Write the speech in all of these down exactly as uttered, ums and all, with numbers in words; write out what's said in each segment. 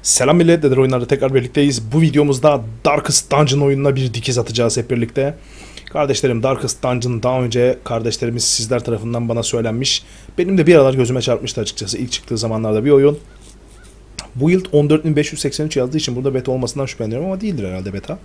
Selam millet, Dedir oyunlarda tekrar birlikteyiz. Bu videomuzda Darkest Dungeon oyununa bir dikiz atacağız hep birlikte. Kardeşlerim, Darkest Dungeon daha önce kardeşlerimiz sizler tarafından bana söylenmiş. Benim de bir aralar gözüme çarpmıştı açıkçası ilk çıktığı zamanlarda bir oyun. Bu yıl on dört bin beş yüz seksen üç yazdığı için burada beta olmasından şüpheleniyorum ama değildir herhalde beta.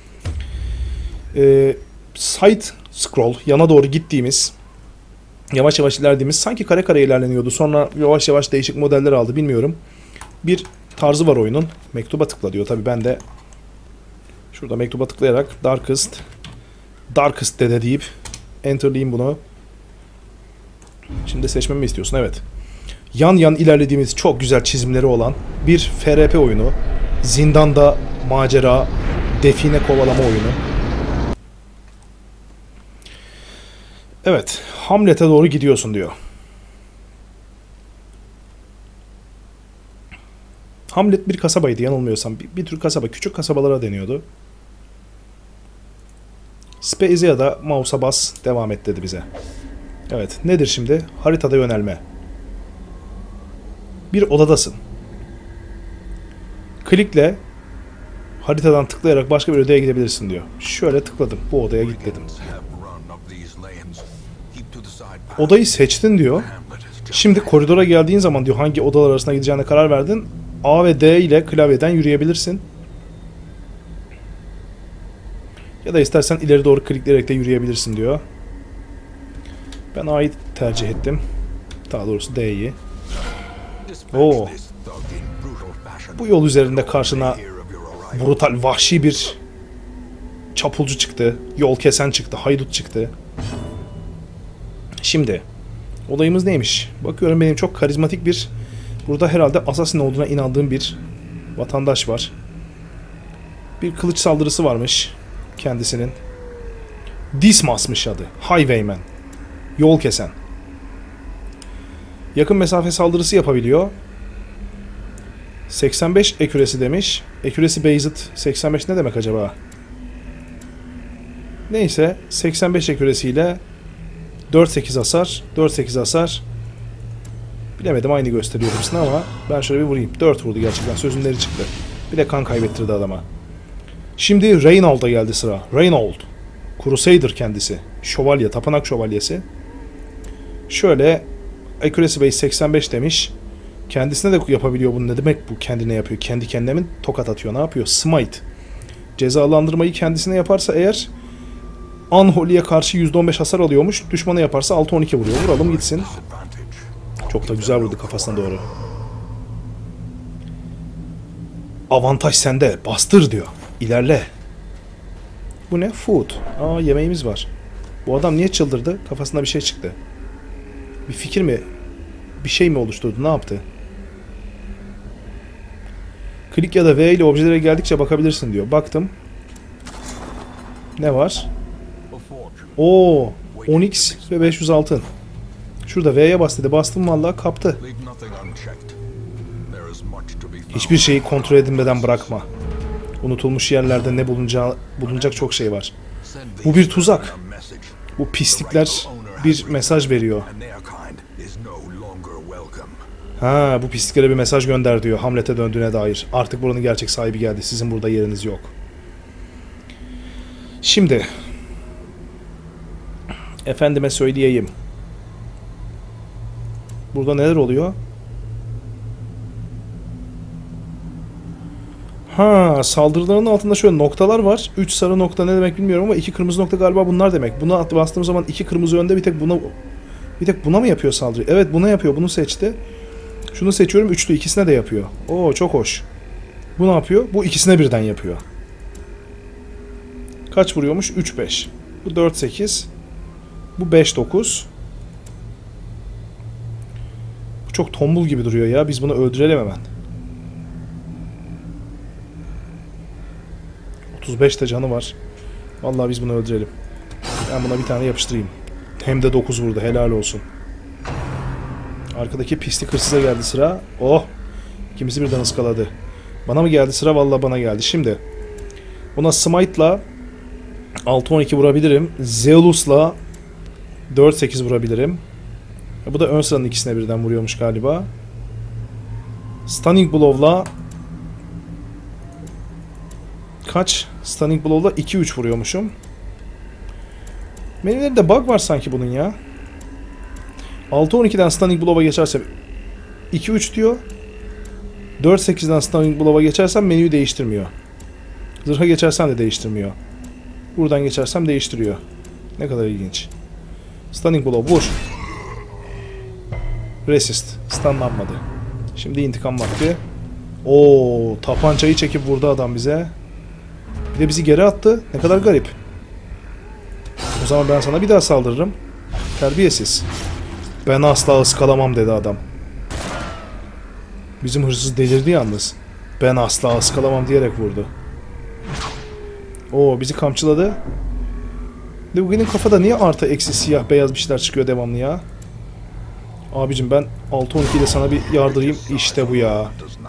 Ee, side scroll, yana doğru gittiğimiz, yavaş yavaş ilerlediğimiz, sanki kare kare ilerleniyordu. Sonra yavaş yavaş değişik modeller aldı, bilmiyorum. Bir tarzı var oyunun. Mektuba tıkla diyor. Tabii ben de şurada mektuba tıklayarak Darkest Darkest dede deyip enter'layayım bunu. Şimdi seçmemi istiyorsun. Evet. Yan yan ilerlediğimiz çok güzel çizimleri olan bir F R P oyunu. Zindanda macera, define kovalama oyunu. Evet. Hamlet'e doğru gidiyorsun diyor. Hamlet bir kasabaydı yanılmıyorsam. Bir, bir tür kasaba. Küçük kasabalara deniyordu. Space'e da mouse'a bas devam et dedi bize. Evet. Nedir şimdi? Haritada yönelme. Bir odadasın. Klikle haritadan tıklayarak başka bir odaya gidebilirsin diyor. Şöyle tıkladım. Bu odaya git dedim. Odayı seçtin diyor. Şimdi koridora geldiğin zaman diyor hangi odalar arasında gideceğine karar verdin. A ve D ile klavyeden yürüyebilirsin. Ya da istersen ileri doğru klikleyerek de yürüyebilirsin diyor. Ben A'yı tercih ettim. Daha doğrusu D'yi. Oo. Bu yol üzerinde karşına brutal, vahşi bir çapulcu çıktı. Yol kesen çıktı. Haydut çıktı. Şimdi olayımız neymiş? Bakıyorum benim çok karizmatik bir, burada herhalde assassin olduğuna inandığım bir vatandaş var. Bir kılıç saldırısı varmış kendisinin. Dismas'mış adı. Highwayman. Yol kesen. Yakın mesafe saldırısı yapabiliyor. seksen beş accuracy demiş. Accuracy based seksen beş ne demek acaba? Neyse, seksen beş accuracy ile dört sekiz hasar, dört sekiz hasar. Bilemedim, aynı gösteriyor hepsini ama ben şöyle bir vurayım. dört vurdu gerçekten, sözünleri çıktı. Bir de kan kaybettirdi adama. Şimdi Reynold'a geldi sıra. Reynold. Crusader kendisi. Şövalye, tapınak şövalyesi. Şöyle accuracy base seksen beş demiş. Kendisine de yapabiliyor bunu. Ne demek bu kendine yapıyor? Kendi kendine mi tokat atıyor? Ne yapıyor? Smite. Cezalandırmayı kendisine yaparsa eğer Unholy'ye karşı yüzde on beş hasar alıyormuş. Düşmana yaparsa altı on iki vuruyor. Vuralım gitsin. Çok da güzel vurdu kafasına doğru. Avantaj sende. Bastır diyor. İlerle. Bu ne? Food. Aa, yemeğimiz var. Bu adam niye çıldırdı? Kafasında bir şey çıktı. Bir fikir mi? Bir şey mi oluşturdu? Ne yaptı? Klik ya da V ile objelere geldikçe bakabilirsin diyor. Baktım. Ne var? Oo, on x ve beş yüz altın. Şurada V'ye bas dedi. Bastım vallahi kaptı. Hiçbir şeyi kontrol edilmeden bırakma. Unutulmuş yerlerde ne bulunacağı, bulunacak çok şey var. Bu bir tuzak. Bu pislikler bir mesaj veriyor. Ha, bu pisliklere bir mesaj gönder diyor Hamlet'e döndüğüne dair. Artık buranın gerçek sahibi geldi. Sizin burada yeriniz yok. Şimdi efendime söyleyeyim. Burada neler oluyor? Ha, saldırıların altında şöyle noktalar var. üç sarı nokta ne demek bilmiyorum ama iki kırmızı nokta galiba bunlar demek. Buna bastığım zaman iki kırmızı önde, bir tek buna bir tek buna mı yapıyor saldırı? Evet, buna yapıyor. Bunu seçti. Şunu seçiyorum. Üçlü ikisine de yapıyor. Oo, çok hoş. Bu ne yapıyor? Bu ikisine birden yapıyor. Kaç vuruyormuş? üç beş. Bu dört sekiz. Bu beş dokuz. Bu çok tombul gibi duruyor ya. Biz bunu öldürelim hemen. otuz beş de canı var. Vallahi biz bunu öldürelim. Ben buna bir tane yapıştırayım. Hem de dokuz vurdu. Helal olsun. Arkadaki pislik hırsıza geldi sıra. Oh! İkimizi birden ıskaladı. Bana mı geldi sıra? Vallahi bana geldi. Şimdi buna Smite'la altı on iki vurabilirim. Zealus'la dört sekiz vurabilirim. Bu da ön sıranın ikisine birden vuruyormuş galiba. Stunning Blow'la Kaç? Stunning Blow'la iki üç vuruyormuşum. Menülerinde bug var sanki bunun ya. altı on ikiden Stunning Blow'a geçersem iki üç diyor. dört sekizden Stunning Blow'a geçersem menüyü değiştirmiyor. Zırha geçersem de değiştirmiyor. Buradan geçersem değiştiriyor. Ne kadar ilginç. Stunning Blow vur. Resist. Stunlanmadı. Şimdi intikam vakti. Oo, tapancayı çekip vurdu adam bize. Bir de bizi geri attı. Ne kadar garip. O zaman ben sana bir daha saldırırım. Terbiyesiz. Ben asla ıskalamam dedi adam. Bizim hırsız delirdi yalnız. Ben asla ıskalamam diyerek vurdu. Oo, bizi kamçıladı. Lugi'nin kafada niye artı eksi siyah beyaz bir şeyler çıkıyor devamlı ya? Abicim ben altı on iki ile sana bir yardırayım. İşte bu ya.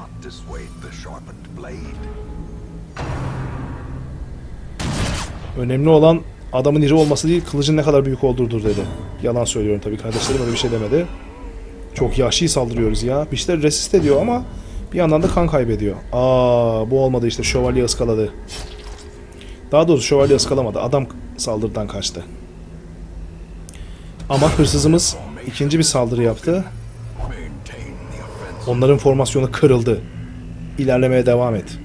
Önemli olan adamın iri olması değil, kılıcın ne kadar büyük olduğudur dedi. Yalan söylüyorum tabii, kardeşlerim öyle bir şey demedi. Çok yahşi saldırıyoruz ya. Bir şeyler resist ediyor ama bir yandan da kan kaybediyor. Aa, bu olmadı işte, şövalye ıskaladı. Daha doğrusu şövalye ıskalamadı. Adam saldırıdan kaçtı. Ama hırsızımız ikinci bir saldırı yaptı. Onların formasyonu kırıldı. İlerlemeye devam et.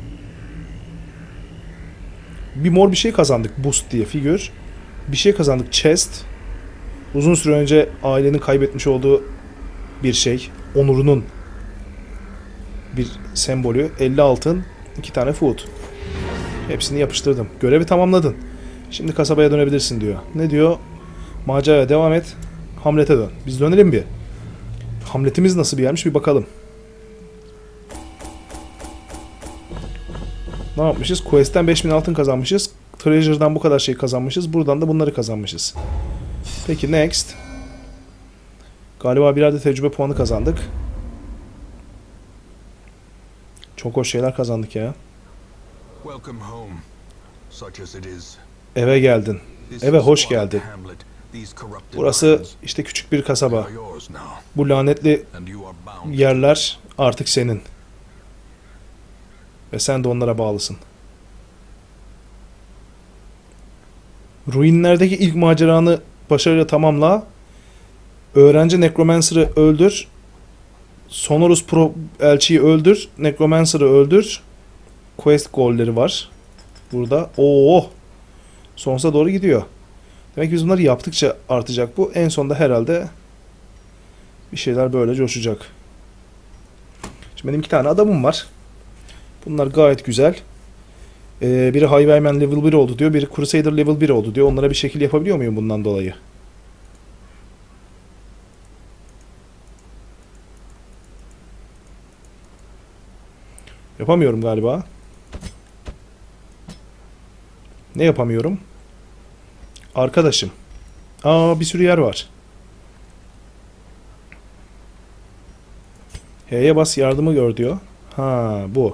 Bir mor bir şey kazandık. Boost diye figür. Bir şey kazandık. Chest. Uzun süre önce ailenin kaybetmiş olduğu bir şey. Onurunun bir sembolü. elli altın. iki tane food. Hepsini yapıştırdım. Görevi tamamladın. Şimdi kasabaya dönebilirsin diyor. Ne diyor? Maceraya devam et. Hamlet'e dön. Biz dönelim bir. Hamlet'imiz nasıl bir yermiş bir bakalım. Ne yapmışız? Quest'ten beş bin altın kazanmışız. Treasure'dan bu kadar şey kazanmışız. Buradan da bunları kazanmışız. Peki next. Galiba birer de tecrübe puanı kazandık. Çok hoş şeyler kazandık ya. Eve geldin. Eve hoş geldin. Burası işte küçük bir kasaba. Bu lanetli yerler artık senin. Ve sen de onlara bağlısın. Ruinlerdeki ilk maceranı başarıyla tamamla. Öğrenci Necromancer'ı öldür. Sonorous Pro elçiyi öldür. Necromancer'ı öldür. Quest goal'leri var. Burada. Oo. Sonsuza doğru gidiyor. Demek ki biz bunları yaptıkça artacak bu. En sonunda herhalde bir şeyler böyle coşacak. Şimdi benim iki tane adamım var. Bunlar gayet güzel. Ee, biri Highwayman level bir oldu diyor. Biri Crusader level bir oldu diyor. Onlara bir şekil yapabiliyor muyum bundan dolayı? Yapamıyorum galiba. Ne yapamıyorum? Arkadaşım. Aa, bir sürü yer var. H'ye bas, yardımı gör diyor. Ha, bu.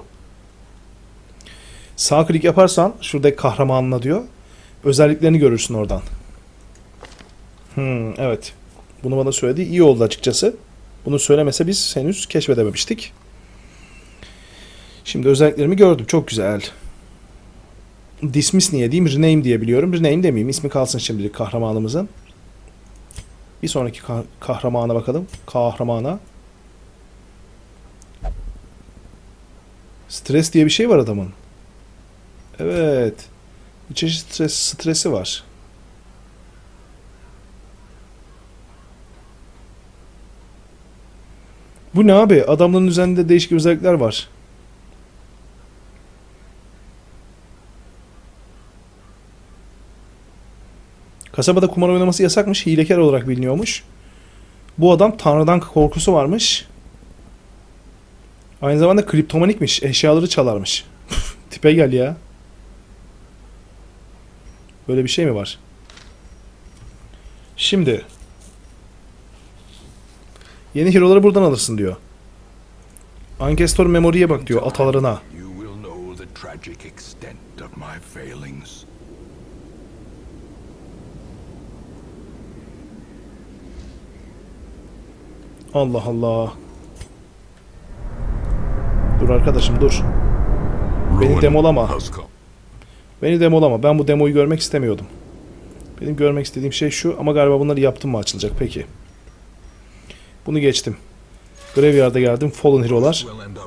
Sağ klik yaparsan şurada kahramanla diyor. Özelliklerini görürsün oradan. Hmm, evet. Bunu bana söyledi. İyi oldu açıkçası. Bunu söylemese biz henüz keşfedememiştik. Şimdi özelliklerimi gördüm. Çok güzel. Dismiss niye diyeyim? Rename diye biliyorum. Rename demeyeyim. İsmi kalsın şimdilik kahramanımızın. Bir sonraki kah kahramana bakalım. Kahramana. Stres diye bir şey var adamın. Evet. Bir çeşit stres, stresi var. Bu ne abi? Adamların üzerinde değişik özellikler var. Kasabada kumar oynaması yasakmış. Hilekar olarak biliniyormuş. Bu adam Tanrı'dan korkusu varmış. Aynı zamanda kriptomanikmiş. Eşyaları çalarmış. Tipe gel ya. Böyle bir şey mi var? Şimdi. Yeni hero'ları buradan alırsın diyor. Ancestor Memory'e bak diyor, atalarına. Allah Allah. Dur arkadaşım dur. Beni demolama. Beni demolama. Ben bu demoyu görmek istemiyordum. Benim görmek istediğim şey şu ama galiba bunları yaptım mı açılacak. Peki. Bunu geçtim. Graveyard'a geldim. Fallen Hero'lar.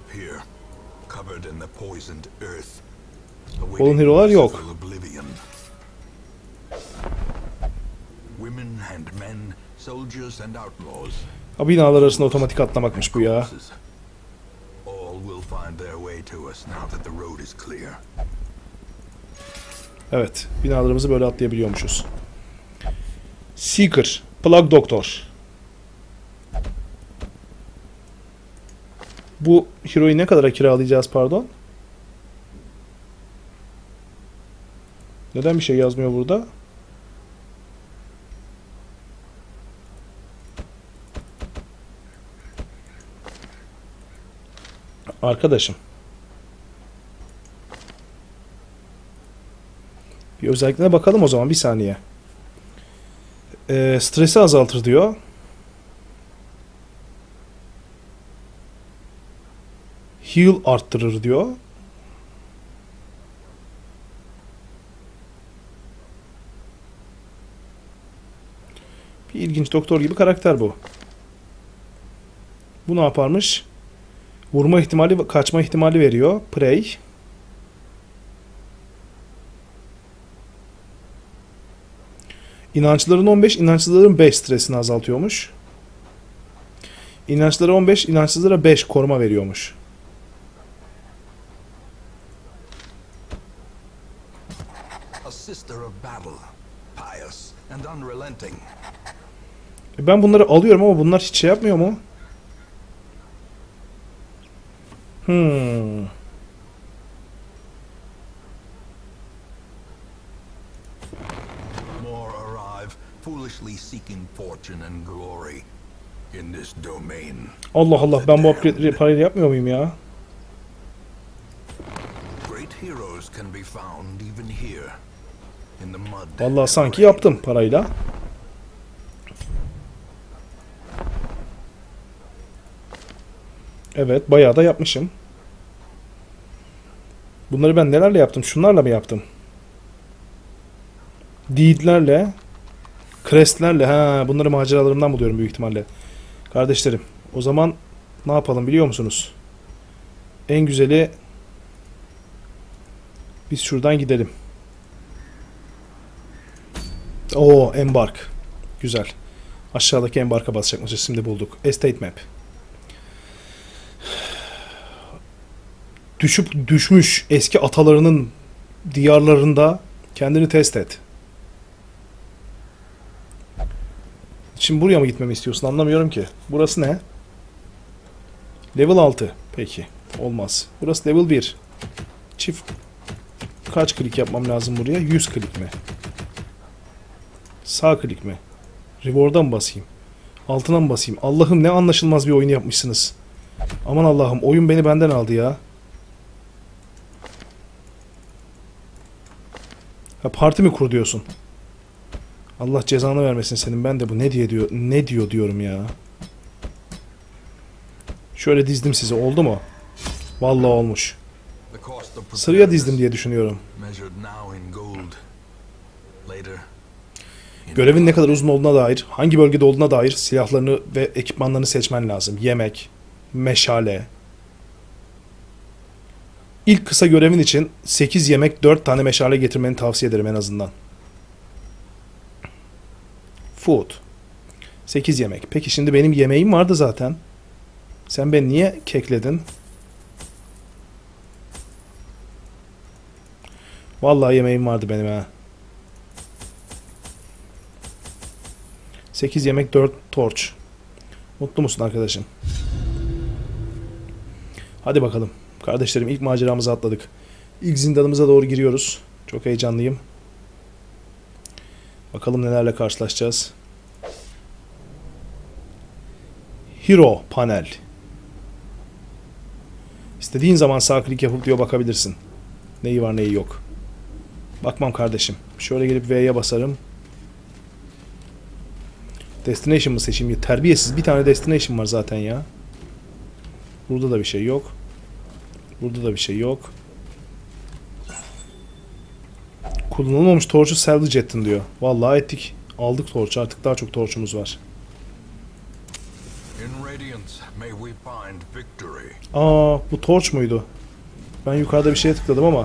Fallen Hero'lar yok. Ha, binalar arasında otomatik atlamakmış bu ya. Evet. Binalarımızı böyle atlayabiliyormuşuz. Seeker. Plug Doctor. Bu Hero'yu ne kadara kiralayacağız pardon? Neden bir şey yazmıyor burada? Arkadaşım. Bir özelliklerine bakalım o zaman bir saniye. Ee, stresi azaltır diyor. Heal arttırır diyor. Bir ilginç doktor gibi karakter bu. Bu ne yaparmış? Vurma ihtimali, kaçma ihtimali veriyor. Prey. İnançların on beş, inançlıların beş stresini azaltıyormuş. İnançlara on beş, inançsızlara beş koruma veriyormuş. E ben bunları alıyorum ama bunlar hiç şey yapmıyor mu? Hmm. Allah Allah, ben bu upgrade'leri parayla yapmıyor muyum ya? Vallahi sanki yaptım parayla. Evet, bayağı da yapmışım. Bunları ben nelerle yaptım? Şunlarla mı yaptım? Deed'lerle, crest'lerle. Ha, bunları maceralarımdan buluyorum büyük ihtimalle. Kardeşlerim, o zaman ne yapalım biliyor musunuz? En güzeli biz şuradan gidelim. Oo, embark. Güzel. Aşağıdaki embarka basacakmışız. Şimdi bulduk. Estate map. Düşüp düşmüş eski atalarının diyarlarında kendini test et. Şimdi buraya mı gitmemi istiyorsun? Anlamıyorum ki. Burası ne? Level altı. Peki. Olmaz. Burası level bir. Çift kaç klik yapmam lazım buraya? yüz klik mi? Sağ klik mi? Reward'a mı basayım? Altına mı basayım? Allah'ım, ne anlaşılmaz bir oyun yapmışsınız. Aman Allah'ım, oyun beni benden aldı ya. Ha, parti mi kur diyorsun? Allah cezanı vermesin senin. Ben de bu ne diye diyor, ne diyor diyorum ya. Şöyle dizdim sizi. Oldu mu? Vallahi olmuş. Sıraya dizdim diye düşünüyorum. Görevin ne kadar uzun olduğuna dair, hangi bölgede olduğuna dair silahlarını ve ekipmanlarını seçmen lazım. Yemek, meşale. İlk kısa görevin için sekiz yemek, dört tane meşale getirmeni tavsiye ederim en azından. Food. sekiz yemek. Peki şimdi benim yemeğim vardı zaten. Sen beni niye kekledin? Vallahi yemeğim vardı benim ha. sekiz yemek, dört torch. Mutlu musun arkadaşım? Hadi bakalım. Kardeşlerim, ilk maceramızı atladık. İlk zindanımıza doğru giriyoruz. Çok heyecanlıyım. Bakalım nelerle karşılaşacağız. Hero panel. İstediğin zaman sağ klik yapıp diyor bakabilirsin. Neyi var neyi yok. Bakmam kardeşim. Şöyle gelip V'ye basarım. Destination mı seçeyim? Terbiyesiz. Bir tane destination var zaten ya. Burada da bir şey yok. Burada da bir şey yok. Kullanılmamış torçu salvage ettin diyor. Vallahi ettik. Aldık torçu. Artık daha çok torçumuz var. Aa, bu torç muydu? Ben yukarıda bir şeye tıkladım ama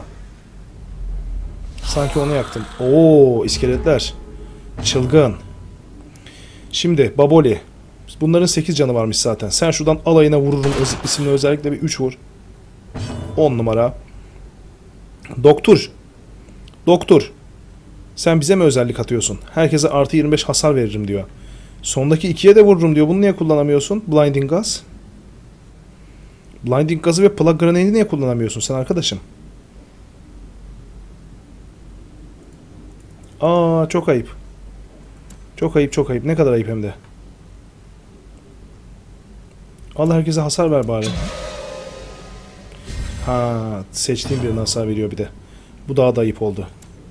sanki onu yaktım. Oo, iskeletler. Çılgın. Şimdi Baboli. Bunların sekiz canı varmış zaten. Sen şuradan alayına vururum isimli özellikle bir üç vur. on numara. Doktor. Doktor. Sen bize mi özellik atıyorsun? Herkese artı yirmi beş hasar veririm diyor. Sondaki ikiye de vururum diyor. Bunu niye kullanamıyorsun? Blinding Gaz. Blinding Gaz'ı ve Plug Grenade'i niye kullanamıyorsun sen arkadaşım? Aa, çok ayıp. Çok ayıp, çok ayıp. Ne kadar ayıp hem de. Allah herkese hasar ver bari. Ha, seçtiğim birine hasar veriyor bir de. Bu daha da ayıp oldu.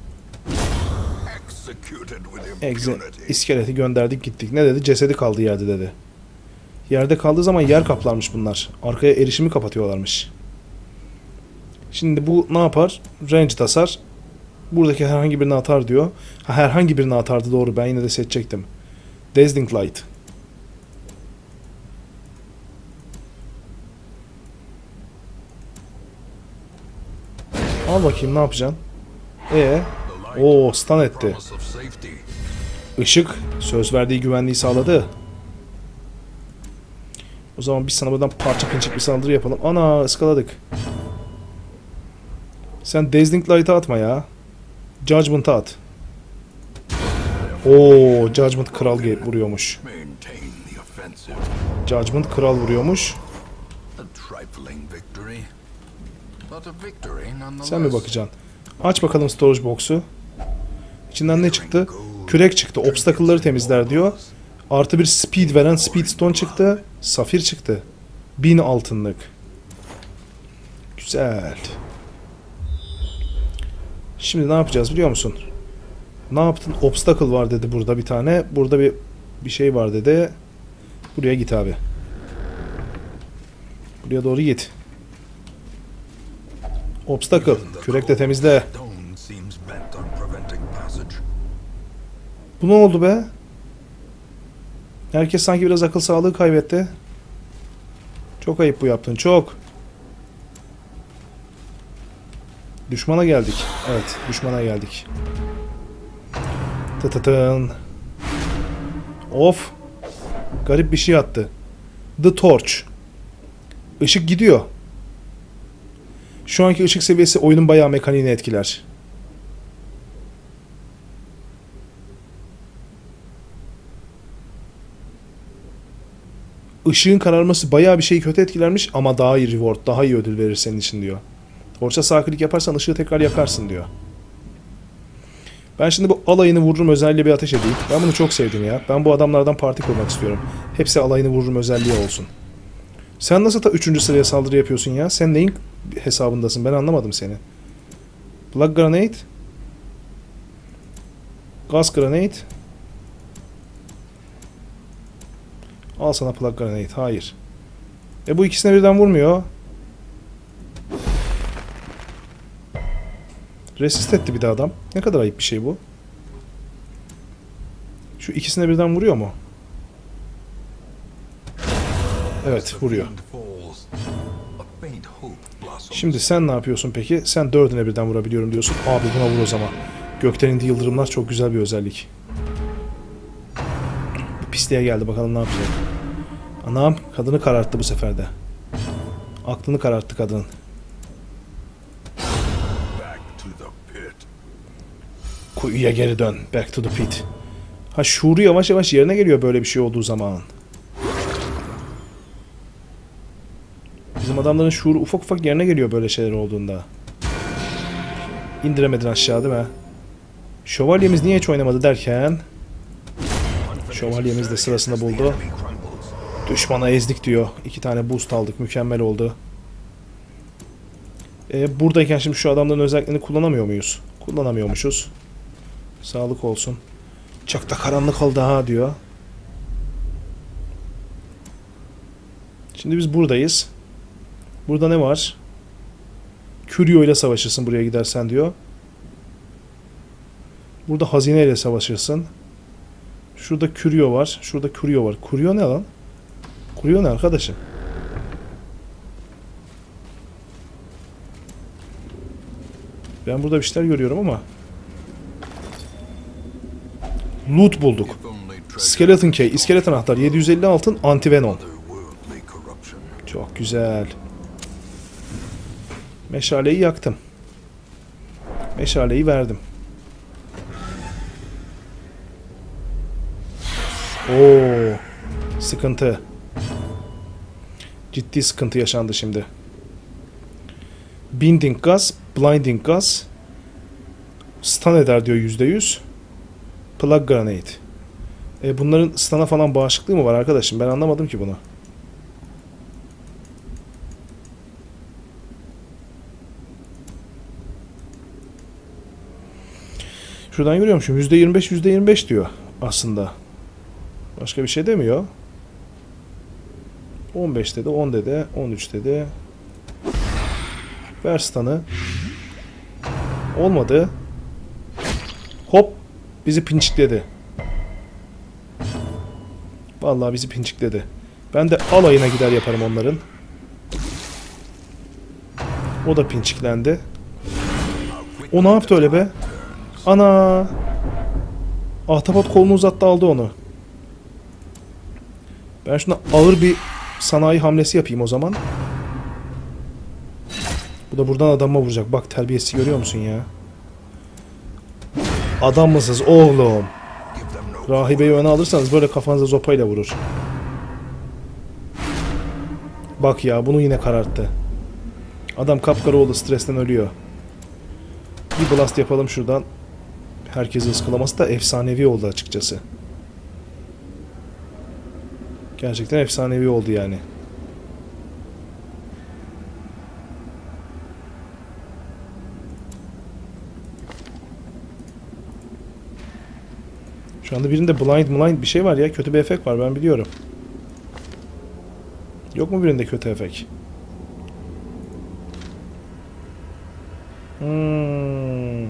Exe iskeleti gönderdik gittik. Ne dedi? Cesedi kaldı yerde dedi. Yerde kaldığı zaman yer kaplarmış bunlar. Arkaya erişimi kapatıyorlarmış. Şimdi bu ne yapar? Ranged hasar. Buradaki herhangi birini atar diyor. Ha, herhangi birini atardı, doğru. Ben yine de seçecektim. Dazzling Light. Al bakayım ne yapacaksın? Ee, o stun etti. Işık söz verdiği güvenliği sağladı. O zaman biz sana buradan parça pinçik bir saldırı yapalım. Ana, ıskaladık. Sen Dazzling Light'a atma ya. Judgment'a at. Oo, Judgment kral vuruyormuş. Judgment kral vuruyormuş. Sen mi bakacaksın? Aç bakalım storage box'u. İçinden ne çıktı? Kürek çıktı. Obstacle'ları temizler diyor. Artı bir speed veren speed stone çıktı. Safir çıktı. Bin altınlık. Güzel. Şimdi ne yapacağız biliyor musun? Ne yaptın? Obstacle var dedi burada bir tane. Burada bir bir şey var dedi. Buraya git abi. Buraya doğru git. Obstacle. Kürek de temizle. Bu ne oldu be? Herkes sanki biraz akıl sağlığı kaybetti. Çok ayıp bu yaptın. Çok. Düşmana geldik. Evet. Düşmana geldik. Tıtıtın. Of. Garip bir şey attı. The Torch. Işık gidiyor. Şu anki ışık seviyesi oyunun bayağı mekaniğini etkiler. Işığın kararması bayağı bir şeyi kötü etkilermiş ama daha iyi reward, daha iyi ödül verir senin için diyor. Torç'a sağ klik yaparsan ışığı tekrar yakarsın diyor. Ben şimdi bu alayını vururum özelliği bir ateş edeyim. Ben bunu çok sevdim ya. Ben bu adamlardan parti kurmak istiyorum. Hepsi alayını vururum özelliği olsun. Sen nasıl ta üçüncü sıraya saldırı yapıyorsun ya? Sen neyin hesabındasın? Ben anlamadım seni. Plug Grenade. Gas Grenade. Al sana Plug Grenade. Hayır. E bu ikisine birden vurmuyor. Resist etti bir de adam. Ne kadar ayıp bir şey bu. Şu ikisine birden vuruyor mu? Evet, vuruyor. Şimdi sen ne yapıyorsun peki? Sen dördüne birden vurabiliyorum diyorsun. Abi buna vur o zaman. Gökten indi yıldırımlar çok güzel bir özellik. Bu pisliğe geldi, bakalım ne yapacak. Anam, kadını kararttı bu sefer de. Aklını kararttı kadının. Kuyuya geri dön. Back to the pit. Ha, şuuru yavaş yavaş yerine geliyor böyle bir şey olduğu zaman. Bizim adamların şuuru ufak ufak yerine geliyor böyle şeyler olduğunda. İndiremedin aşağı değil mi? Şövalyemiz niye hiç oynamadı derken... Şövalyemiz de sırasında buldu. Düşmana ezdik diyor. İki tane boost aldık. Mükemmel oldu. Ee, buradayken şimdi şu adamların özelliklerini kullanamıyor muyuz? Kullanamıyormuşuz. Sağlık olsun. Çok da karanlık oldu ha diyor. Şimdi biz buradayız. Burada ne var? Curio ile savaşırsın buraya gidersen diyor. Burada hazineyle savaşırsın. Şurada Curio var. Şurada Curio var. Curio ne lan? Curio ne arkadaşım? Ben burada bir şeyler görüyorum ama. Loot bulduk. Skeleton Key, iskelet anahtar, yedi yüz elli altın, antivenom. Çok güzel. Meşaleyi yaktım. Meşaleyi verdim. Oo, sıkıntı. Ciddi sıkıntı yaşandı şimdi. Binding gaz, blinding gaz. Stun eder diyor yüzde yüz. Plug grenade. E bunların stun'a falan bağışıklığı mı var arkadaşım? Ben anlamadım ki bunu. Şuradan görüyormuşum. yüzde yirmi beş, yüzde yirmi beş diyor aslında. Başka bir şey demiyor. on beş dedi, on dedi, on üç dedi. Ver stun'ı. Olmadı. Hop. Bizi pinçikledi. Vallahi bizi pinçikledi. Ben de alayına gider yaparım onların. O da pinçiklendi. O ne yaptı öyle be? Ana! Ahtapot kolunu uzattı, aldı onu. Ben şuna ağır bir sanayi hamlesi yapayım o zaman. Bu da buradan adama vuracak. Bak terbiyesiz, görüyor musun ya? Adam mısınız oğlum? Rahibeyi öne alırsanız böyle kafanıza zopayla vurur. Bak ya, bunu yine kararttı. Adam kapkara oldu, stresten ölüyor. Bir blast yapalım şuradan. Herkesi ıskalaması da efsanevi oldu açıkçası. Gerçekten efsanevi oldu yani. Şu anda birinde blind blind bir şey var ya. Kötü bir efekt var, ben biliyorum. Yok mu birinde kötü efekt? Hmm.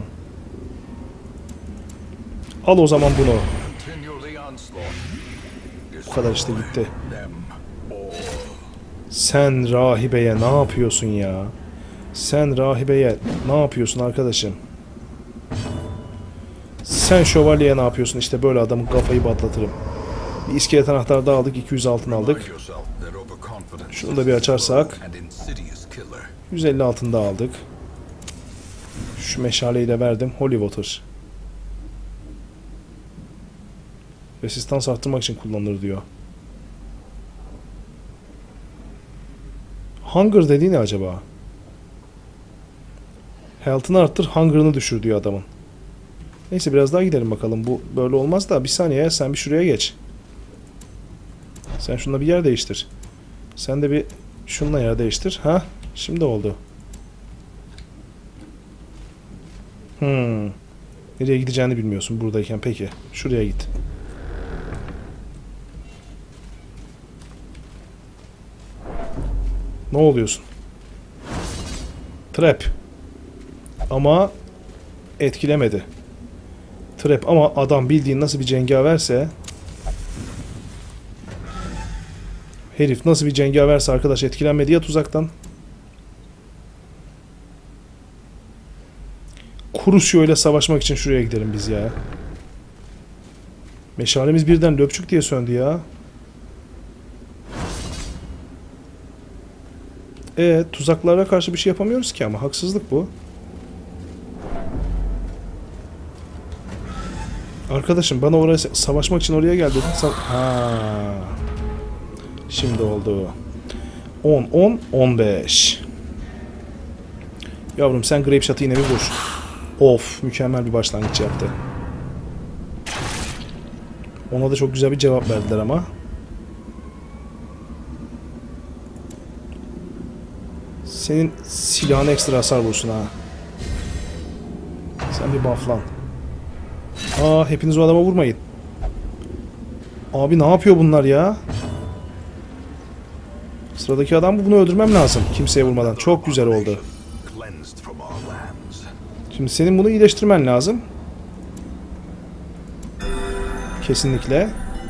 Al o zaman bunu. Bu kadar işte, gitti. Sen rahibeye ne yapıyorsun ya? Sen rahibeye ne yapıyorsun arkadaşım? Sen şövalyeye ne yapıyorsun? İşte böyle adamın kafayı patlatırım. Bir iskelet anahtar daha aldık. iki yüz altın aldık. Şunu da bir açarsak. yüz elli altın da aldık. Şu meşaleyi de verdim. Holy Water. Resistans arttırmak için kullanılır diyor. Hunger dediği ne acaba? Health'ını arttır, hunger'ını düşür diyor adamın. Neyse biraz daha gidelim bakalım. Bu böyle olmaz da bir saniye, sen bir şuraya geç. Sen şununla bir yer değiştir. Sen de bir şununla yer değiştir. Ha? Şimdi oldu. Hmm. Nereye gideceğini bilmiyorsun buradayken. Peki. Şuraya git. Ne oluyorsun? Trap. Ama etkilemedi. Trap ama adam bildiğin nasıl bir cengaverse, herif nasıl bir cengaverse arkadaş, etkilenmedi ya tuzaktan. Kuruşyo ile savaşmak için şuraya gidelim biz ya. Meşalemiz birden löpçük diye söndü ya. E tuzaklara karşı bir şey yapamıyoruz ki, ama haksızlık bu. Arkadaşım bana oraya savaşmak için oraya gel dedin. Sen... Ha. Şimdi oldu. on, on, on beş. Yavrum sen Grape Shot'ı yine bir vur. Of, mükemmel bir başlangıç yaptı. Ona da çok güzel bir cevap verdiler ama. Senin silahına ekstra hasar vursun ha. Sen bir bufflan. Aa, hepiniz o adama vurmayın. Abi ne yapıyor bunlar ya? Sıradaki adam bu, bunu öldürmem lazım kimseye vurmadan. Çok güzel oldu. Şimdi senin bunu iyileştirmen lazım. Kesinlikle.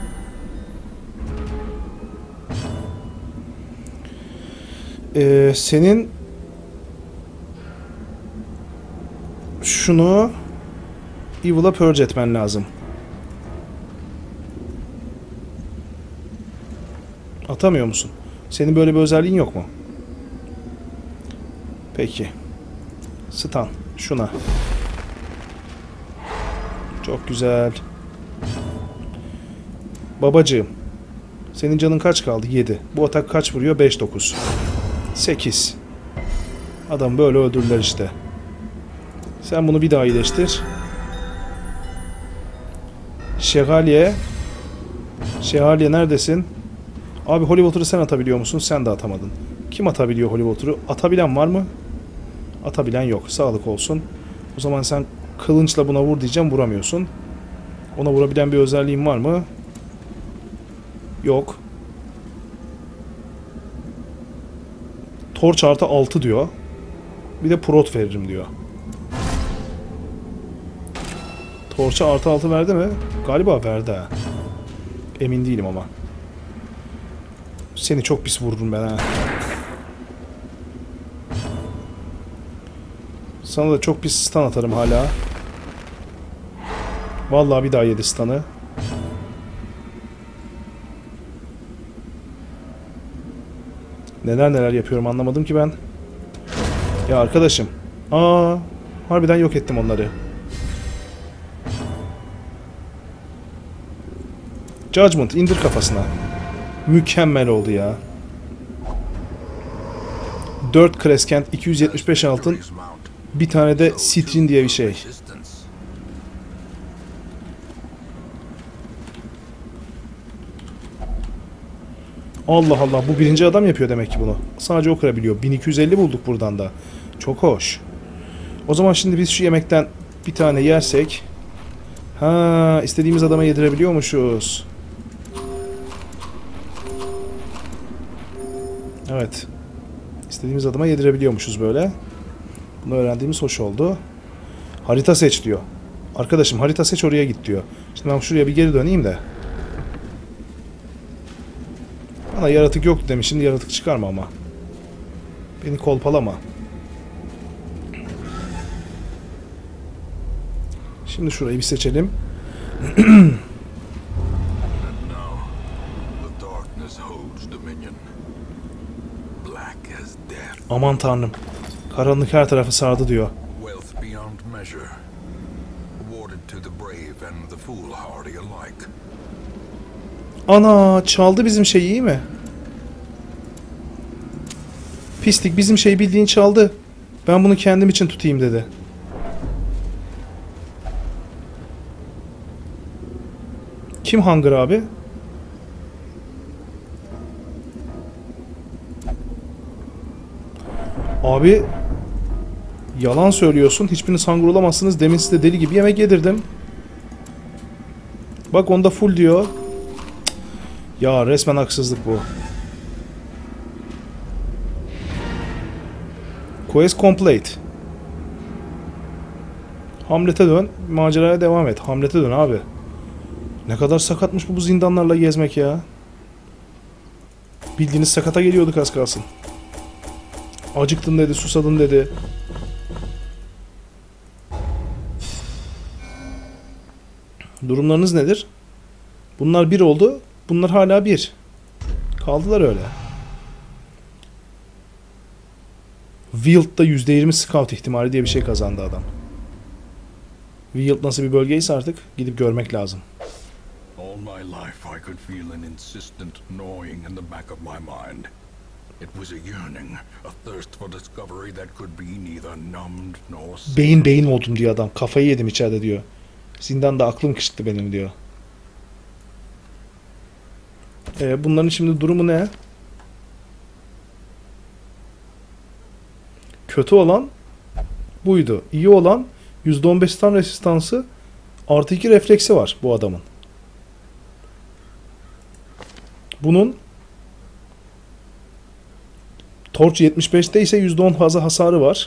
Ee, senin şunu Evil'a purge etmen lazım. Atamıyor musun? Senin böyle bir özelliğin yok mu? Peki. Stun. Şuna. Çok güzel. Babacığım. Senin canın kaç kaldı? yedi. Bu atak kaç vuruyor? beş dokuz. sekiz. Adam böyle öldürürler işte. Sen bunu bir daha iyileştir. Şehalye. Şehalye neredesin? Abi Holy Water'ı sen atabiliyor musun? Sen de atamadın. Kim atabiliyor Holy Water'ı? Atabilen var mı? Atabilen yok. Sağlık olsun. O zaman sen kılınçla buna vur diyeceğim. Vuramıyorsun. Ona vurabilen bir özelliğin var mı? Yok. Torch artı altı diyor. Bir de prot veririm diyor. Torch'a artı altı verdi mi? Galiba verdi ha. Emin değilim ama. Seni çok pis vururum ben ha. Sana da çok pis stun atarım hala. Vallahi bir daha yedi stun'ı. Neler neler yapıyorum anlamadım ki ben. Ya arkadaşım. Aa, harbiden yok ettim onları. Judgment indir kafasına. Mükemmel oldu ya. dört Crescent, iki yüz yetmiş beş altın. Bir tane de Citrin diye bir şey. Allah Allah, bu birinci adam yapıyor demek ki bunu. Sadece o kırabiliyor. bin iki yüz elli bulduk buradan da. Çok hoş. O zaman şimdi biz şu yemekten bir tane yersek. Ha, istediğimiz adama yedirebiliyormuşuz. Evet. İstediğimiz adama yedirebiliyormuşuz böyle. Bunu öğrendiğimiz hoş oldu. Harita seç diyor. Arkadaşım harita seç, oraya git diyor. Şimdi ben şuraya bir geri döneyim de. Bana yaratık yoktu demiş. Şimdi yaratık çıkarma ama. Beni kolpalama. Şimdi şurayı bir seçelim. Aman tanrım. Karanlık her tarafı sardı diyor. Ana, çaldı bizim şeyi, iyi mi? Pislik bizim şeyi bildiğin çaldı. Ben bunu kendim için tutayım dedi. Kim Hunger abi? Abi yalan söylüyorsun. Hiçbiriniz Hunger olamazsınız. Demin size deli gibi yemek yedirdim. Bak onda full diyor. Ya resmen haksızlık bu. Quest complete. Hamlet'e dön. Maceraya devam et. Hamlet'e dön abi. Ne kadar sakatmış bu, bu zindanlarla gezmek ya. Bildiğiniz sakata geliyorduk az kalsın. Acıktın dedi, susadın dedi. Durumlarınız nedir? Bunlar bir oldu. Bunlar hala bir. Kaldılar öyle. Wield'da yüzde yirmi scout ihtimali diye bir şey kazandı adam. Wield nasıl bir bölgeyse artık gidip görmek lazım. All my life I could feel an insistent gnawing in the back of my mind. It was a yearning, a thirst for discovery that could be neither numbed nor... Beyin beyin oldum diyor adam. Kafayı yedim içeride diyor. Zindanda aklım kıştı benim diyor. Ee, bunların şimdi durumu ne? Kötü olan buydu. İyi olan yüzde on beş stun resistansı artı iki refleksi var bu adamın. Bunun Torch yetmiş beşte ise yüzde on fazla hasarı var.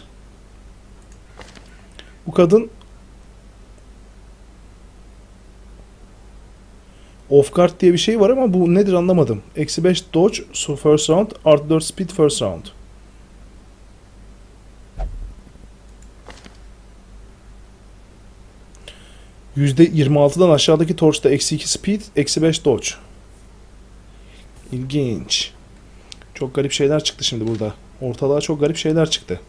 Bu kadın Off guard diye bir şey var ama bu nedir anlamadım. Eksi beş dodge first round. Artı dört speed first round. yüzde yirmi altıdan aşağıdaki torch'ta eksi iki speed. Eksi beş dodge. İlginç. Çok garip şeyler çıktı şimdi burada. Ortalığa çok garip şeyler çıktı.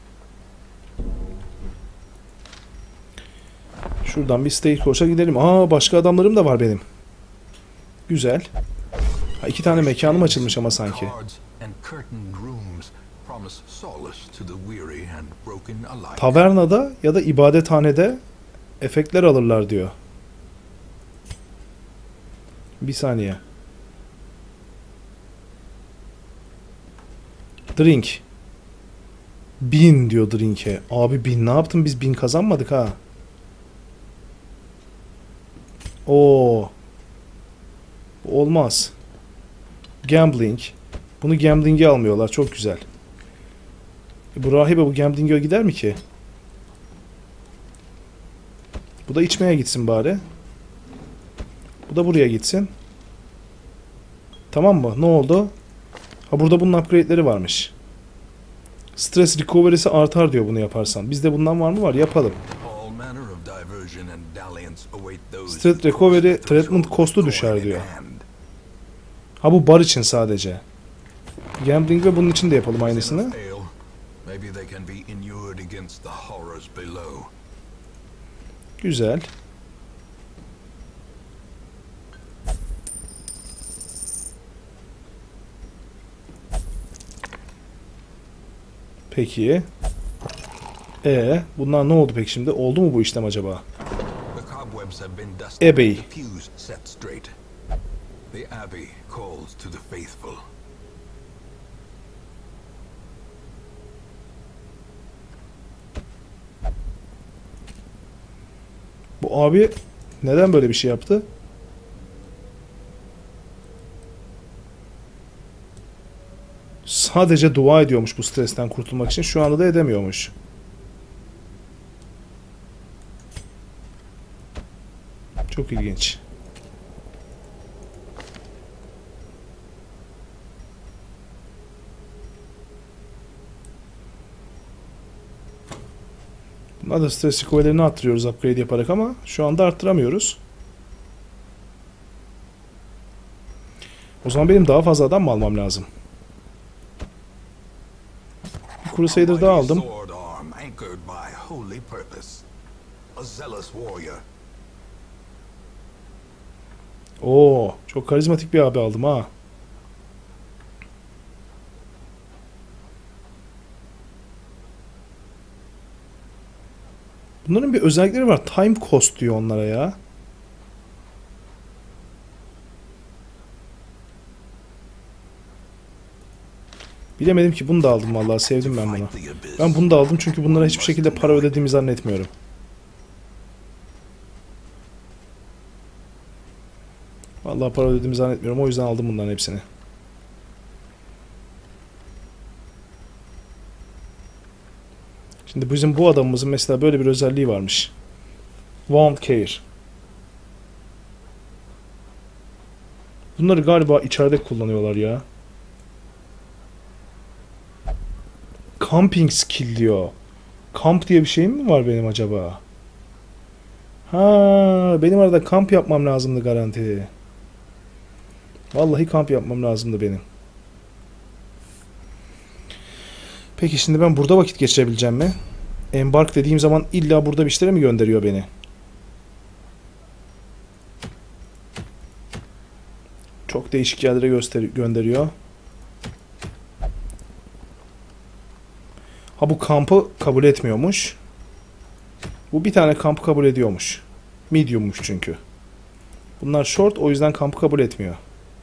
Şuradan bir Stagecoach'a gidelim. Aa, başka adamlarım da var benim. Güzel. Ha, iki tane mekanım açılmış ama sanki. Tavernada ya da ibadethanede efektler alırlar diyor. Bir saniye. Drink. Bin diyor drink'e. Abi bin ne yaptın? Biz bin kazanmadık ha. Oo. Bu olmaz. Gambling. Bunu gambling'e almıyorlar. Çok güzel. E bu rahibe bu gambling'e gider mi ki? Bu da içmeye gitsin bari. Bu da buraya gitsin. Tamam mı? Ne oldu? Ha, burada bunun upgrade'leri varmış. Stress recovery'si artar diyor bunu yaparsan. Bizde bundan var mı? Var. Yapalım. Stress recovery treatment cost'u düşer diyor. Ha, bu bar için sadece. Gambling ve bunun için de yapalım aynısını. Güzel. Peki. E, bunlar ne oldu peki şimdi? Oldu mu bu işlem acaba? Abbey. Bu abi neden böyle bir şey yaptı? Sadece dua ediyormuş bu stresten kurtulmak için. Şu anda da edemiyormuş. Çok ilginç. Bunlar da stres recovery'lerini arttırıyoruz upgrade yaparak ama şu anda arttıramıyoruz. O zaman benim daha fazla adam mı almam lazım? Bir Crusader daha aldım. Oo, çok karizmatik bir abi aldım ha. Bunların bir özellikleri var. Time cost diyor onlara ya. Bilemedim ki, bunu da aldım vallahi, sevdim ben bunu. Ben bunu da aldım çünkü bunlara hiçbir şekilde para ödediğimi zannetmiyorum. Vallahi para ödediğimi zannetmiyorum, o yüzden aldım bunların hepsini. Şimdi bizim bu adamımızın mesela böyle bir özelliği varmış. Wound Care. Bunları galiba içeride kullanıyorlar ya. Camping skill diyor. Kamp diye bir şeyim mi var benim acaba? Ha, benim arada kamp yapmam lazımdı garanti. Vallahi kamp yapmam lazımdı benim. Peki şimdi ben burada vakit geçirebileceğim mi? Embark dediğim zaman illa burada bir işlere mi gönderiyor beni? Çok değişik yerlere göster gönderiyor. Ha, bu kampı kabul etmiyormuş. Bu bir tane kampı kabul ediyormuş. Medium'muş çünkü. Bunlar short, o yüzden kampı kabul etmiyor.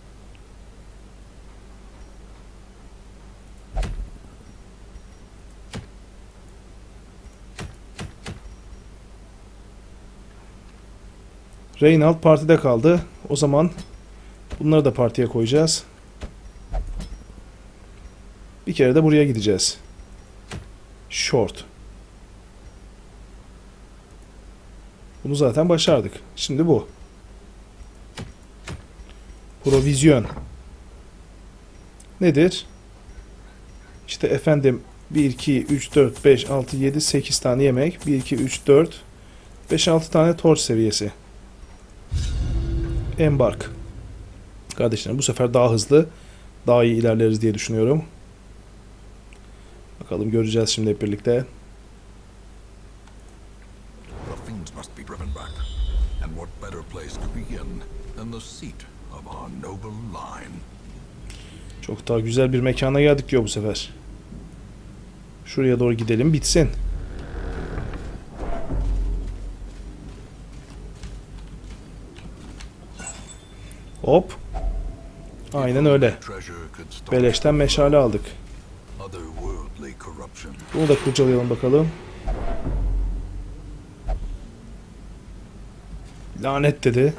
Reynald partide kaldı. O zaman bunları da partiye koyacağız. Bir kere de buraya gideceğiz. Short. Bunu zaten başardık. Şimdi bu. Provizyon. Nedir? İşte efendim bir, iki, üç, dört, beş, altı, yedi, sekiz tane yemek. bir, iki, üç, dört, beş, altı tane torç seviyesi. Embark. Kardeşlerim bu sefer daha hızlı, daha iyi ilerleriz diye düşünüyorum. Bakalım göreceğiz şimdi hep birlikte. Çok daha güzel bir mekana geldik diyor bu sefer. Şuraya doğru gidelim bitsin. Hop. Aynen öyle. Beleşten meşale aldık. Bunu da kurcalayalım bakalım. Lanet dedi.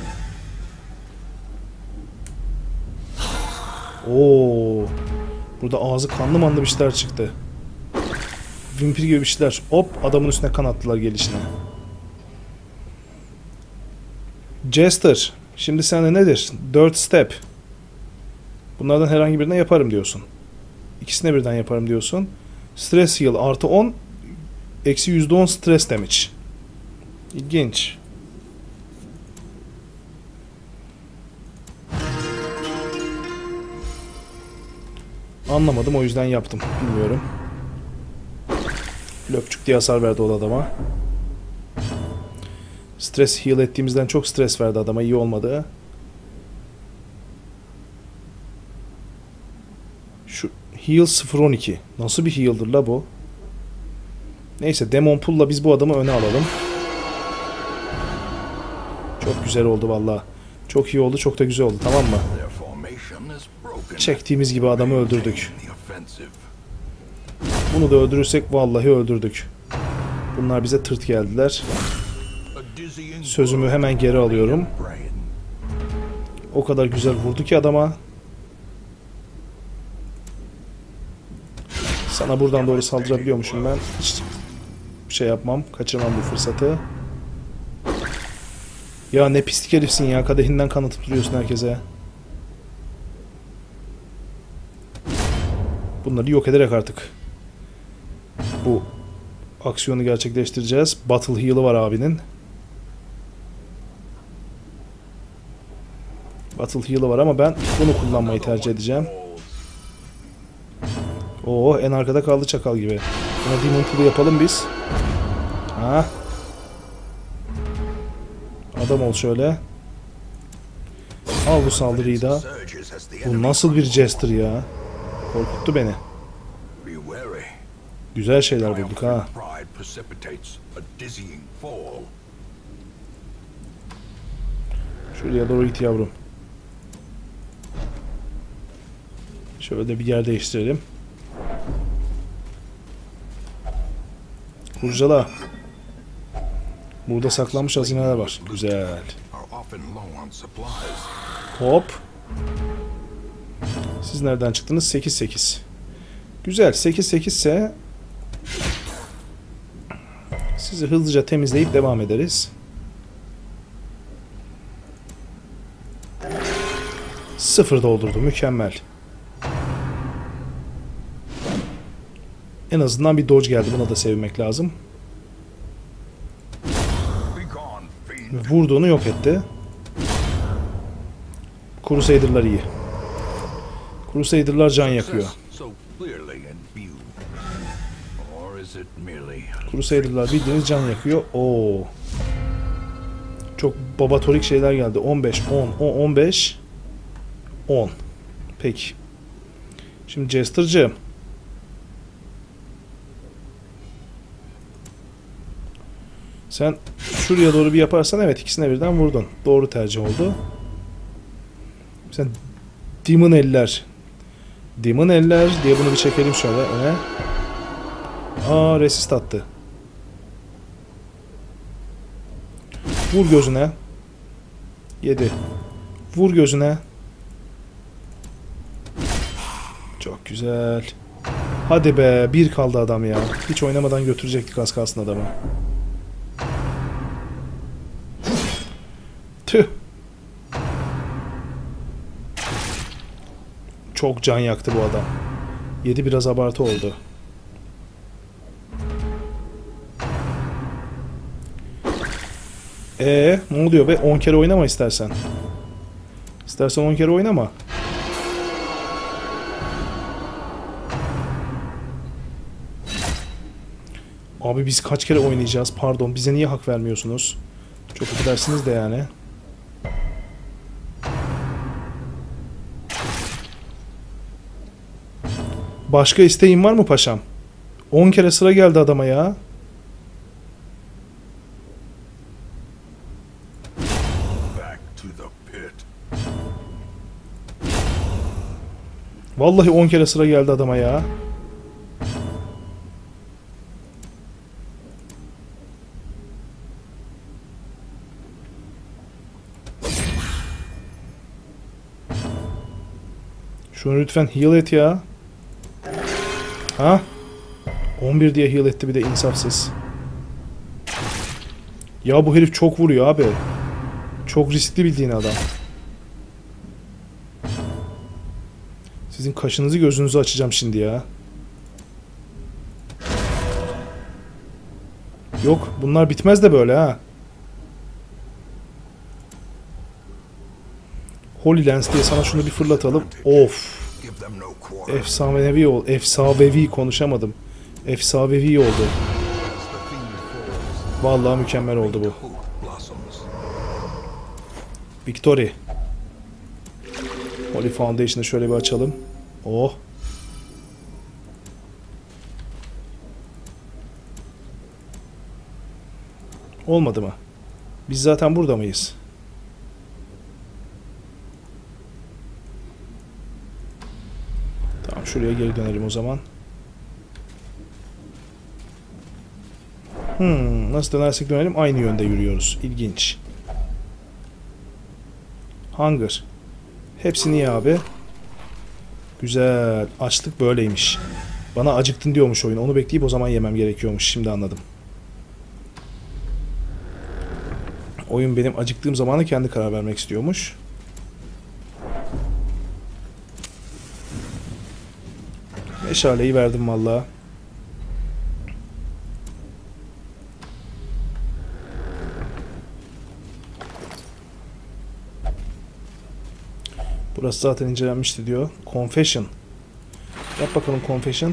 Oo. Burada ağzı kanlı manlı bir şeyler çıktı. Vampir gibi bir şeyler. Hop adamın üstüne kan attılar gelişine. Jester. Şimdi sende nedir? Dört step. Bunlardan herhangi birine yaparım diyorsun. İkisine birden yaparım diyorsun. Stress heal artı on. Eksi yüzde on stress damage. İlginç. Anlamadım o yüzden yaptım. Bilmiyorum. Löpçük diye hasar verdi o adama. Stres heal ettiğimizden çok stres verdi adama. İyi olmadı. Şu heal sıfır on iki. Nasıl bir heal'dır la bu? Neyse Demon Pull'la biz bu adamı öne alalım. Çok güzel oldu valla. Çok iyi oldu. Çok da güzel oldu. Tamam mı? Çektiğimiz gibi adamı öldürdük. Bunu da öldürürsek vallahi öldürdük. Bunlar bize tırt geldiler. Sözümü hemen geri alıyorum. O kadar güzel vurdu ki adama. Sana buradan doğru saldırabiliyormuşum ben. Hiç bir şey yapmam. Kaçırmam bu fırsatı. Ya ne pislik herifsin ya. Kadehinden kanatıp duruyorsun herkese. Bunları yok ederek artık bu aksiyonu gerçekleştireceğiz. Battle Heal'ı var abinin. Battle Heal'ı var ama ben bunu kullanmayı tercih edeceğim. Oo en arkada kaldı çakal gibi. Buna Demon Pull'u yapalım biz. Ha. Adam ol şöyle. Al bu saldırıyı da. Bu nasıl bir Jester ya? Korkuttu beni. Güzel şeyler bulduk ha. Şuraya doğru git yavrum. Şöyle bir yer değiştirelim. Kurcala. Burada saklanmış hazineler var. Güzel. Hop. Siz nereden çıktınız? sekiz sekiz. Güzel. sekiz sekiz ise sizi hızlıca temizleyip devam ederiz. Sıfır doldurdu. Mükemmel. En azından bir dodge geldi. Buna da sevinmek lazım. Vurduğunu yok etti. Crusader'lar iyi. Crusader'lar can yakıyor. Crusader'lar bildiğiniz can yakıyor. Oo. Çok babatorik şeyler geldi. on beş, on, on beş, on. Peki. Şimdi Jester'cığım. Sen şuraya doğru bir yaparsan evet ikisine birden vurdun. Doğru tercih oldu. Sen Demon eller. Demon eller diye bunu bir çekelim şöyle öne. Aa resist attı. Vur gözüne. Yedi. Vur gözüne. Çok güzel. Hadi be bir kaldı adam ya. Hiç oynamadan götürecektik az kalsın adamı. Tüh. Çok can yaktı bu adam. yedi biraz abartı oldu. Eee ne oluyor be? on kere oynama istersen. İstersen on kere oynama. Abi biz kaç kere oynayacağız? Pardon, bize niye hak vermiyorsunuz? Çok affedersiniz de yani. Başka isteğin var mı paşam? on kere sıra geldi adama ya. Vallahi on kere sıra geldi adama ya. Şunu lütfen heal et ya. Ha? on bir diye heal etti bir de, insafsız. Ya bu herif çok vuruyor abi. Çok riskli bildiğin adam. Sizin kaşınızı gözünüzü açacağım şimdi ya. Yok, bunlar bitmez de böyle ha. Holy Lens diye sana şunu bir fırlatalım. Of. Efsanevi ol. Efsanevi konuşamadım. Efsanevi oldu. Vallahi mükemmel oldu bu. Victory. Holy Foundation'ı şöyle bir açalım. Oh. Olmadı mı? Biz zaten burada mıyız? Tamam, şuraya geri dönelim o zaman. Hmm, nasıl dönersek dönelim aynı yönde yürüyoruz. İlginç. Hunger. Hepsi niye abi? Güzel. Açlık böyleymiş. Bana acıktın diyormuş oyun. Onu bekleyip o zaman yemem gerekiyormuş. Şimdi anladım. Oyun benim acıktığım zamanı kendi karar vermek istiyormuş. Meşaleyi verdim vallahi. Burası zaten incelenmişti diyor. Confession. Yap bakalım Confession.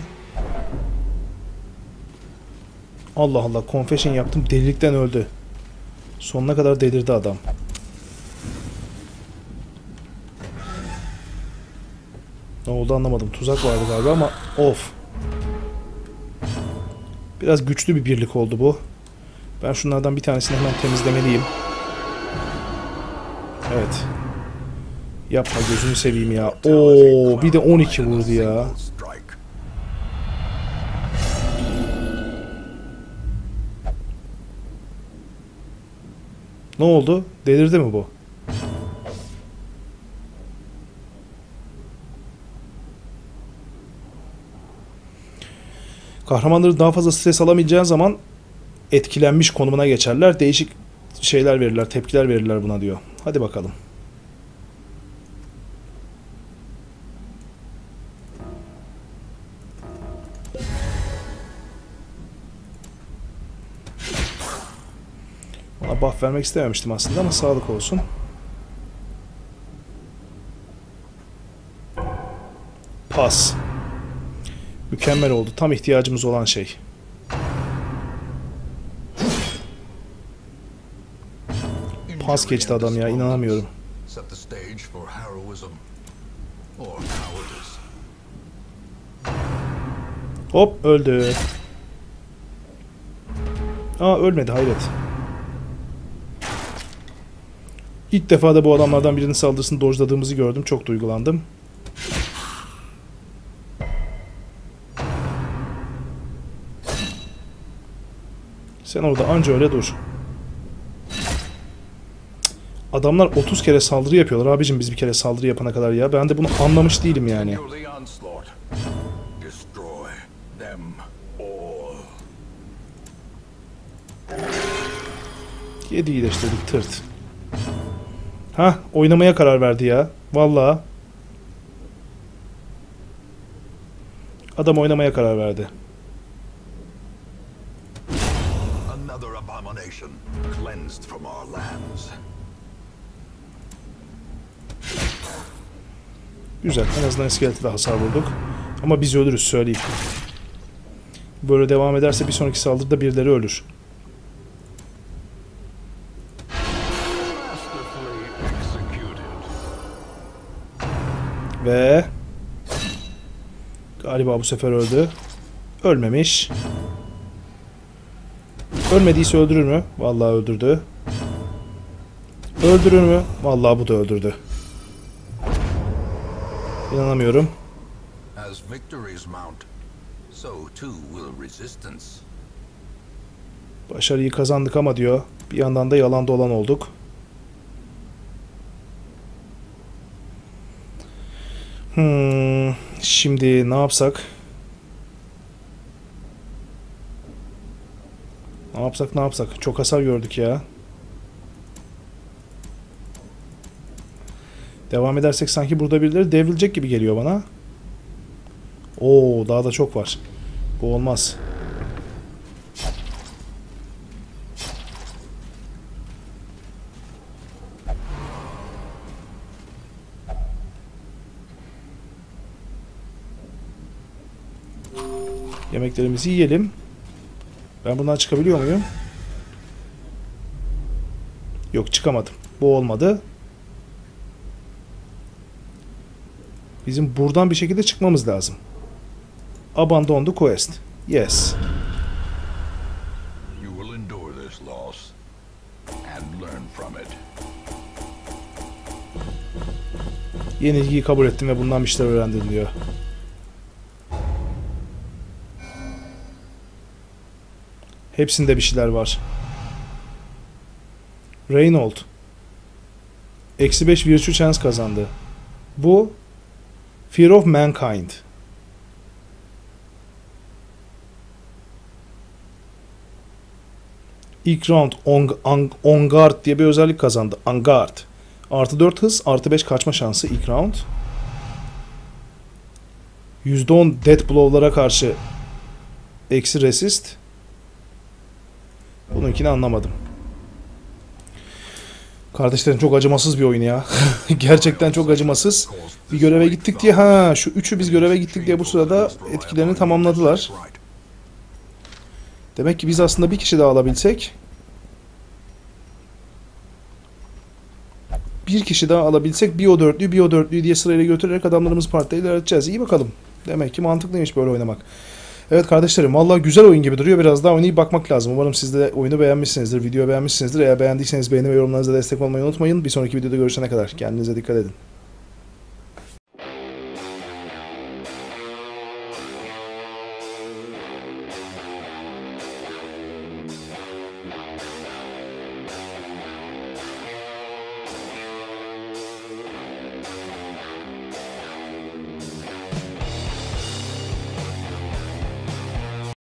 Allah Allah, Confession yaptım. Delilikten öldü. Sonuna kadar delirdi adam. Ne oldu anlamadım. Tuzak vardı galiba ama of. Biraz güçlü bir birlik oldu bu. Ben şunlardan bir tanesini hemen temizlemeliyim. Evet. Yapma gözünü seveyim ya. Oo, bir de on iki vurdu ya. Ne oldu? Delirdi mi bu? Kahramanları daha fazla stres alamayacağın zaman etkilenmiş konumuna geçerler. Değişik şeyler verirler, tepkiler verirler buna diyor. Hadi bakalım. Ona buff vermek istememiştim aslında ama sağlık olsun. Pas. Mükemmel oldu. Tam ihtiyacımız olan şey. Pas geçti adam ya. İnanamıyorum. Hop öldü. Aa ölmedi, hayret. İlk defa da bu adamlardan birinin saldırısını dojladığımızı gördüm. Çok duygulandım. Sen orada anca öyle dur. Adamlar otuz kere saldırı yapıyorlar abicim biz bir kere saldırı yapana kadar ya. Ben de bunu anlamış değilim yani. Yedi iyileştirdik tırt. Hah, oynamaya karar verdi ya. Vallahi. Adam oynamaya karar verdi. Another abomination cleansed from our lands. Güzel. En azından iskelete de hasar vurduk. Ama biz ölürüz söyleyeyim. Böyle devam ederse bir sonraki saldırıda birileri ölür. Ve galiba bu sefer öldü. Ölmemiş. Ölmediyse öldürür mü? Vallahi öldürdü. Öldürür mü? Vallahi bu da öldürdü. İnanamıyorum. As victories mount, so too will resistance. Başarıyı kazandık ama diyor. Bir yandan da yalan dolan olduk. Hmm, şimdi ne yapsak? Ne yapsak ne yapsak? Çok hasar gördük ya. Devam edersek sanki burada birileri devrilecek gibi geliyor bana. Oo, daha da çok var. Bu olmaz. Yemeklerimizi yiyelim. Ben bundan çıkabiliyor muyum? Yok, çıkamadım. Bu olmadı. Bizim buradan bir şekilde çıkmamız lazım. Abandon the quest. Yes. You will endure this loss and learn from it. Yenilgiyi kabul ettim ve bundan bir şeyler öğrendim diyor. Hepsinde bir şeyler var. Reynold. Eksi beş virtue chance kazandı. Bu Fear of Mankind. İlk round on, on, on guard diye bir özellik kazandı. On guard. Artı dört hız, artı beş kaçma şansı ilk round. yüzde on death blow'lara karşı eksi resist. Bununkini anlamadım. Kardeşlerim, çok acımasız bir oyun ya. Gerçekten çok acımasız. Bir göreve gittik diye, ha şu üçü biz göreve gittik diye bu sırada etkilerini tamamladılar. Demek ki biz aslında bir kişi daha alabilsek, bir kişi daha alabilsek bir o dörtlüyü bir o dörtlüyü diye sırayla götürerek adamlarımızı partide ilerleteceğiz. İyi bakalım. Demek ki mantıklıymış böyle oynamak. Evet kardeşlerim, vallahi güzel oyun gibi duruyor. Biraz daha oynayıp bakmak lazım. Umarım siz de oyunu beğenmişsinizdir, videoyu beğenmişsinizdir. Eğer beğendiyseniz beğeni ve yorumlarınızla destek olmayı unutmayın. Bir sonraki videoda görüşene kadar kendinize dikkat edin.